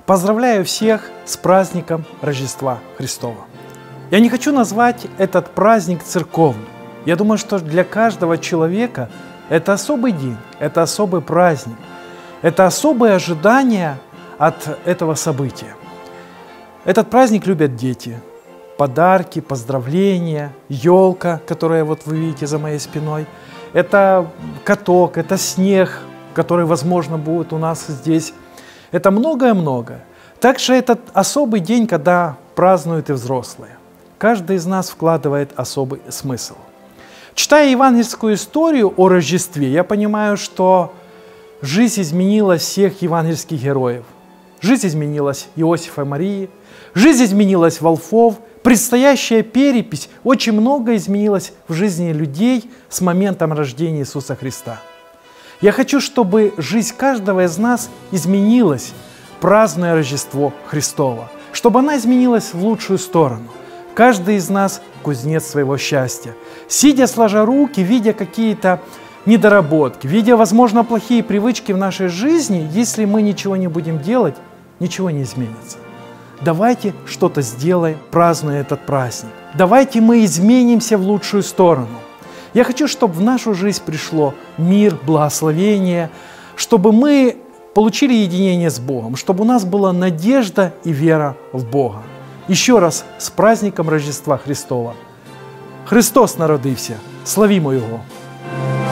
Поздравляю всех с праздником Рождества Христова. Я не хочу назвать этот праздник церковным. Я думаю, что для каждого человека это особый день, это особый праздник, это особые ожидания от этого события. Этот праздник любят дети. Подарки, поздравления, елка, которая вот вы видите за моей спиной. Это каток, это снег, который, возможно, будет у нас здесь. Это многое-многое. Также этот особый день, когда празднуют и взрослые. Каждый из нас вкладывает особый смысл. Читая евангельскую историю о Рождестве, я понимаю, что жизнь изменилась всех евангельских героев. Жизнь изменилась Иосифа и Марии, жизнь изменилась волхвов, предстоящая перепись, очень много изменилось в жизни людей с моментом рождения Иисуса Христа. Я хочу, чтобы жизнь каждого из нас изменилась, празднуя Рождество Христово, чтобы она изменилась в лучшую сторону. Каждый из нас кузнец своего счастья. Сидя сложа руки, видя какие-то недоработки, видя, возможно, плохие привычки в нашей жизни, если мы ничего не будем делать, ничего не изменится. Давайте что-то сделаем, празднуя этот праздник. Давайте мы изменимся в лучшую сторону. Я хочу, чтобы в нашу жизнь пришло мир, благословение, чтобы мы получили единение с Богом, чтобы у нас была надежда и вера в Бога. Еще раз с праздником Рождества Христова. Христос народився, славімо Його!